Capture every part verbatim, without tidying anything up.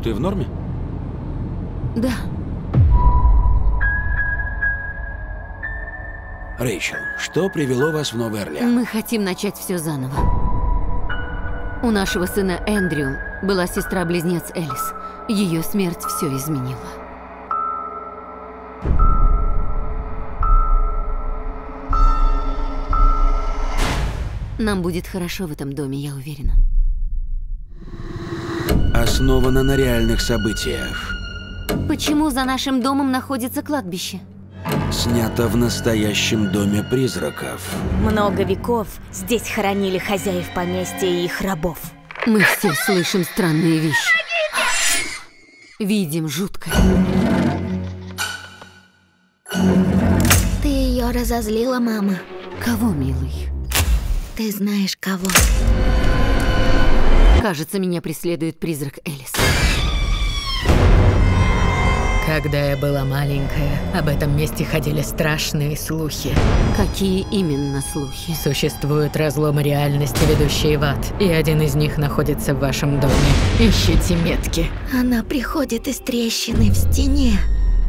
Ты в норме? Да. Рэйчел, что привело вас в Новый Орлеан? Мы хотим начать все заново. У нашего сына Эндрю была сестра-близнец Элис. Ее смерть все изменила. Нам будет хорошо в этом доме, я уверена. Основано на реальных событиях. Почему за нашим домом находится кладбище? Снято в настоящем доме призраков. Много веков здесь хоронили хозяев поместья и их рабов. Мы все слышим странные вещи. Видим жуткое. Ты ее разозлила, мама. Кого, милый? Ты знаешь, кого. Кажется, меня преследует призрак Элис. Когда я была маленькая, об этом месте ходили страшные слухи. Какие именно слухи? Существуют разломы реальности, ведущие в ад, и один из них находится в вашем доме. Ищите метки. Она приходит из трещины в стене.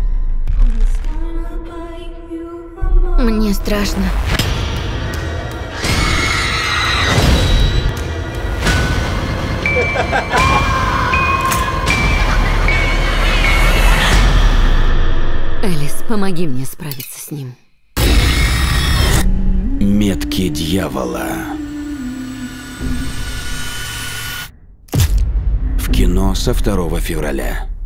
Мне страшно. Элис, помоги мне справиться с ним. Метки дьявола. В кино со второго февраля.